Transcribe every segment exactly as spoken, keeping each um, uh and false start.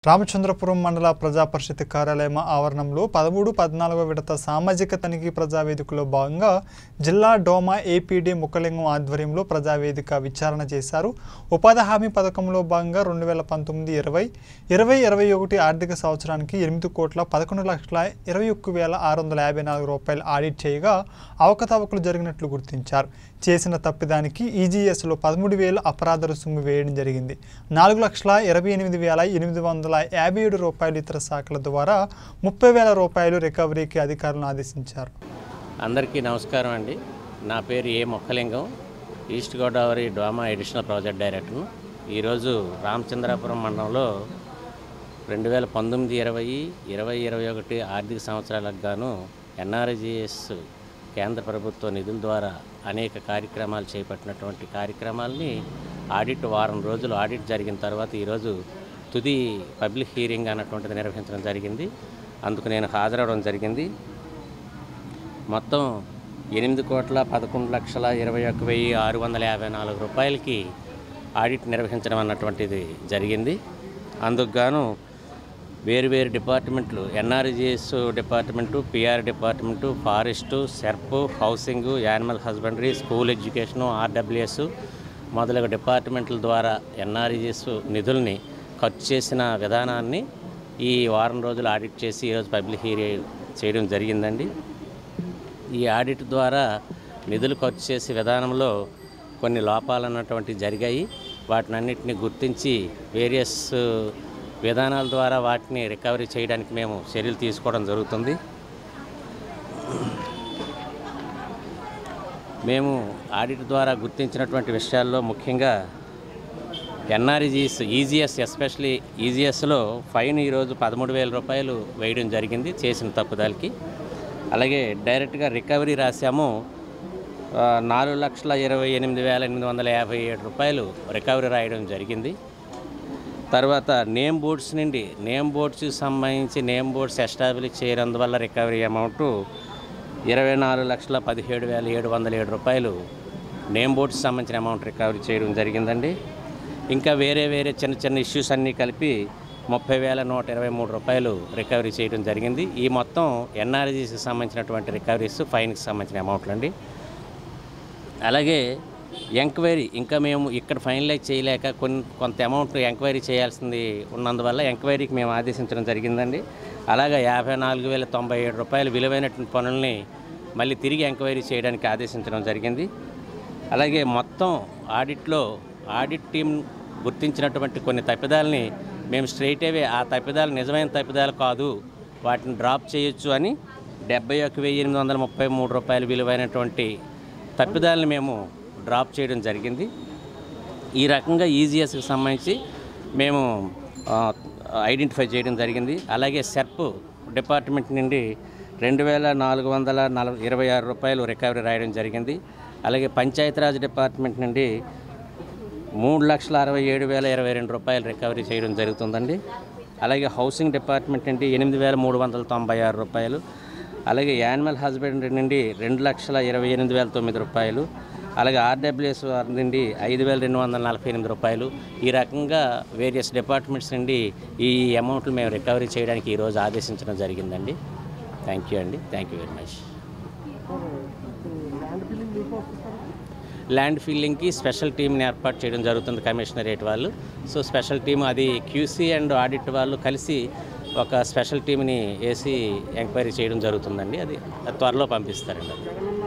రామచంద్రపురం మండల ప్రజా పరిషత్ కార్యాలయం ఆవరణంలో పదమూడు పద్నాలుగవ విడత సామాజిక తనిఖీ ప్రజావేదికలో భాగంగా జిల్లా డోమా ఏపీడీ ముక్కలింగం ఆధ్వర్యంలో ప్రజావేదిక విచారణ చేశారు. ఉపాధి హామీ పథకంలో భాగంగా రెండు వేల పంతొమ్మిది ఇరవై ఇరవై ఇరవై ఒకటి ఆర్థిక సంవత్సరానికి ఎనిమిది కోట్ల పదకొండు లక్షల ఇరవై ఒక్క వేల ఆరు వందల యాభై నాలుగు రూపాయలు ఆడిట్ చేయగా అవకతవకలు జరిగినట్లు గుర్తించారు. చేసిన తప్పిదానికి ఈజీఎస్లో పదమూడు వేలు అపరాధ రుసుము వేయడం జరిగింది. నాలుగు లక్షల ఇరవై ఎనిమిది వేల ఎనిమిది వందల యాభై ఏడు రూపాయలు ఇతర శాఖల ద్వారా ముప్పై వేల రూపాయలు రికవరీకి అధికారులను ఆదేశించారు. అందరికీ నమస్కారం అండి. నా పేరు ఏ ముక్కలింగం, ఈస్ట్ గోదావరి డోమా అడిషనల్ ప్రాజెక్ట్ డైరెక్టర్ను. ఈరోజు రామచంద్రాపురం మండలంలో రెండు వేల పంతొమ్మిది ఇరవై ఇరవై ఇరవై ఒకటి ఆర్థిక సంవత్సరాలకు గాను ఎన్ఆర్జీఎస్ కేంద్ర ప్రభుత్వ నిధుల ద్వారా అనేక కార్యక్రమాలు చేపట్టినటువంటి కార్యక్రమాలని ఆడిట్ వారం రోజులు ఆడిట్ జరిగిన తర్వాత ఈరోజు తుది పబ్లిక్ హీరింగ్ అన్నటువంటిది నిర్వహించడం జరిగింది. అందుకు నేను హాజరవడం జరిగింది. మొత్తం ఎనిమిది కోట్ల పదకొండు లక్షల ఇరవై ఒక్క వెయ్యి ఆరు వందల యాభై నాలుగు రూపాయలకి ఆడిట్ నిర్వహించడం అన్నటువంటిది జరిగింది. అందుకు గాను వేరు వేరు డిపార్ట్మెంట్లు, NRGS department, PR department, forest, SERP, housing, animal husbandry, school education, RWS మొదలగు డిపార్ట్మెంట్ల ద్వారా ఎన్ఆర్జీఎస్ నిధుల్ని ఖర్చు చేసిన విధానాన్ని ఈ వారం రోజులు ఆడిట్ చేసి ఈరోజు పబ్లిక్ హీరింగ్ చేయడం జరిగిందండి. ఈ ఆడిట్ ద్వారా నిధులు ఖర్చు చేసే విధానంలో కొన్ని లోపాలు అన్నటువంటివి జరిగాయి. వాటిని అన్నింటినీ గుర్తించి వేరియస్ విధానాల ద్వారా వాటిని రికవరీ చేయడానికి మేము చర్యలు తీసుకోవడం జరుగుతుంది. మేము ఆడిట్ ద్వారా గుర్తించినటువంటి విషయాల్లో ముఖ్యంగా ఎన్ఆర్జీఎస్ ఈజీఎస్ ఎస్పెషలీ ఈజీఎస్లో ఫైన్ ఈరోజు పదమూడు వేల రూపాయలు వేయడం జరిగింది చేసిన తప్పుదాలకి. అలాగే డైరెక్ట్గా రికవరీ రాసాము నాలుగు లక్షల ఇరవై ఎనిమిది వేల ఎనిమిది వందల యాభై ఏడు రూపాయలు రికవరీ రాయడం జరిగింది. తర్వాత నేమ్ బోర్డ్స్ నుండి నేమ్ బోర్డ్స్కి సంబంధించి నేమ్ బోర్డ్స్ ఎస్టాబ్లిష్ చేయనందువల్ల రికవరీ అమౌంట్ ఇరవై నాలుగు లక్షల పదిహేడు వేల ఏడు వందల ఏడు రూపాయలు నేమ్ బోర్డ్స్కి సంబంధించిన అమౌంట్ రికవరీ చేయడం జరిగిందండి. ఇంకా వేరే వేరే చిన్న చిన్న ఇష్యూస్ అన్నీ కలిపి ముప్పై వేల నూట ఇరవై మూడు రూపాయలు రికవరీ చేయడం జరిగింది. ఈ మొత్తం ఎన్ఆర్జీకి సంబంధించినటువంటి రికవరీస్, ఫైన్కి సంబంధించిన అమౌంట్లు అండి. అలాగే ఎంక్వైరీ ఇంకా మేము ఇక్కడ ఫైనలైజ్ చేయలేక కొన్ని కొంత అమౌంట్ ఎంక్వైరీ చేయాల్సింది ఉన్నందువల్ల ఎంక్వైరీకి మేము ఆదేశించడం జరిగిందండి. అలాగే యాభై నాలుగు వేల తొంభై ఏడు రూపాయలు విలువైనటువంటి పనుల్ని మళ్ళీ తిరిగి ఎంక్వైరీ చేయడానికి ఆదేశించడం జరిగింది. అలాగే మొత్తం ఆడిట్లో ఆడిట్ టీం గుర్తించినటువంటి కొన్ని తప్పిదాలని మేము స్ట్రైట్ అవే ఆ తప్పిదాలు నిజమైన తప్పిదాలు కాదు, వాటిని డ్రాప్ చేయొచ్చు అని డెబ్బై ఒక వెయ్యి ఎనిమిది వందల ముప్పై మూడు రూపాయలు విలువైనటువంటి తప్పిదాలని మేము డ్రాప్ చేయడం జరిగింది. ఈ రకంగా ఈజీఎస్కి సంబంధించి మేము ఐడెంటిఫై చేయడం జరిగింది. అలాగే సెర్ప్ డిపార్ట్మెంట్ నుండి రెండు వేల నాలుగు వందల నలభై ఇరవై ఆరు రూపాయలు రికవరీ రాయడం జరిగింది. అలాగే పంచాయతీరాజ్ డిపార్ట్మెంట్ నుండి మూడు లక్షల అరవై ఏడు వేల ఇరవై రెండు రూపాయలు రికవరీ చేయడం జరుగుతుందండి. అలాగే హౌసింగ్ డిపార్ట్మెంట్ నుండి ఎనిమిది వేల మూడు వందల తొంభై ఆరు రూపాయలు, అలాగే యానిమల్ హస్బెండరీ నుండి రెండు లక్షల ఇరవై ఎనిమిది వేల తొమ్మిది రూపాయలు, అలాగే ఆర్డబ్ల్యూఎస్ నుండి ఐదు వేల రెండు వందల నలభై ఎనిమిది రూపాయలు. ఈ రకంగా వేరియస్ డిపార్ట్మెంట్స్ నుండి ఈ అమౌంట్లు మేము రికవరీ చేయడానికి ఈరోజు ఆదేశించడం జరిగిందండి. థ్యాంక్ యూ అండి. Thank you very much. Land ఫిల్లింగ్కి స్పెషల్ టీంని ఏర్పాటు చేయడం జరుగుతుంది కమిషనరేట్ వాళ్ళు. సో స్పెషల్ టీం అది క్యూసీ అండ్ ఆడిట్ వాళ్ళు కలిసి ఒక స్పెషల్ టీంని వేసి ఎంక్వైరీ చేయడం జరుగుతుందండి. అది త్వరలో పంపిస్తారండి.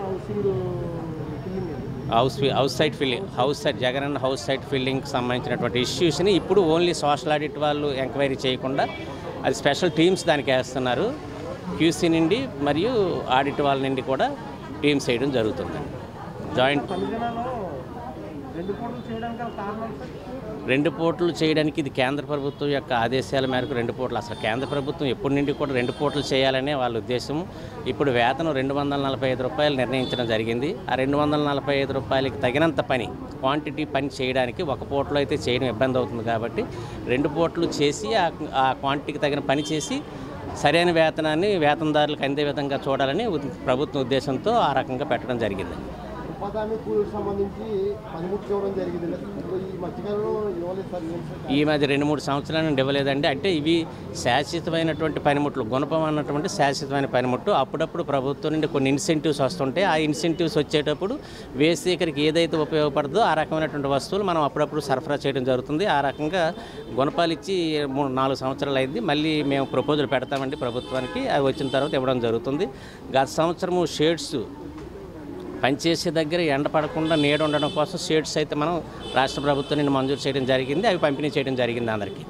House house site filling house site Jagananna house site ఫిల్లింగ్కి సంబంధించినటువంటి ఇష్యూస్ని ఇప్పుడు ఓన్లీ సోషల్ ఆడిట్ వాళ్ళు ఎంక్వైరీ చేయకుండా అది స్పెషల్ టీమ్స్ దానికి వేస్తున్నారు. క్యూసీ నుండి మరియు ఆడిట్ వాళ్ళ నుండి కూడా టీమ్స్ వేయడం జరుగుతుందండి. జాయింట్ రెండు పోర్టులు చేయడానికి ఇది కేంద్ర ప్రభుత్వం యొక్క ఆదేశాల మేరకు రెండు పోర్టులు అసలు కేంద్ర ప్రభుత్వం ఎప్పటి నుండి కూడా రెండు పోర్టులు చేయాలనే వాళ్ళ ఉద్దేశం. ఇప్పుడు వేతనం రెండు వందల నలభై ఐదు రూపాయలు నిర్ణయించడం జరిగింది. ఆ రెండు వందల నలభై ఐదు రూపాయలకి తగినంత పని క్వాంటిటీ పని చేయడానికి ఒక పోర్టులో అయితే చేయడం ఇబ్బంది అవుతుంది కాబట్టి రెండు పోర్టులు చేసి ఆ క్వాంటిటీకి తగిన పని చేసి సరైన వేతనాన్ని వేతనదారులకు అందే విధంగా చూడాలని ప్రభుత్వ ఉద్దేశంతో ఆ రకంగా పెట్టడం జరిగింది. ఉపాధి హామీ కూలీకి సంబంధించి పనిముట్లు ఇవ్వడం జరిగింది. ఈ మధ్యకాలంలో ఇవ్వలేదు సార్. ఈ మధ్య రెండు మూడు సంవత్సరాల నుండి ఇవ్వలేదండి. అంటే ఇవి శాశ్వతమైనటువంటి పనిముట్లు, గుణపం అన్నటువంటి శాశ్వతమైన పనిముట్లు. అప్పుడప్పుడు ప్రభుత్వం నుండి కొన్ని ఇన్సెంటివ్స్ వస్తుంటాయి. ఆ ఇన్సెంటివ్స్ వచ్చేటప్పుడు వేసేకరికి ఏదైతే ఉపయోగపడుతుందో ఆ రకమైనటువంటి వస్తువులు మనం అప్పుడప్పుడు సరఫరా చేయడం జరుగుతుంది. ఆ రకంగా గుణపాలు ఇచ్చి మూడు నాలుగు సంవత్సరాలు అయింది. మళ్ళీ మేము ప్రపోజల్ పెడతామండి ప్రభుత్వానికి. అవి వచ్చిన తర్వాత ఇవ్వడం జరుగుతుంది. గత సంవత్సరము షేడ్స్ పనిచేసే దగ్గర ఎండ పడకుండా నీడ ఉండడం కోసం షేడ్స్ అయితే మనం రాష్ట్ర ప్రభుత్వం నుండి మంజూరు చేయడం జరిగింది. అవి పంపిణీ చేయడం జరిగింది అందరికీ.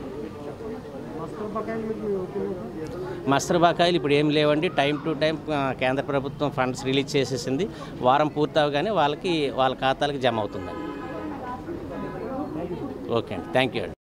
మస్తర్ బకాయిలు ఇప్పుడు ఏం లేవండి. టైం టు టైం కేంద్ర ప్రభుత్వం ఫండ్స్ రిలీజ్ చేసేసింది. వారం పూర్తవగానే వాళ్ళకి వాళ్ళ ఖాతాలకు జమ అవుతుందండి. ఓకే అండి, థ్యాంక్ యూ అండి.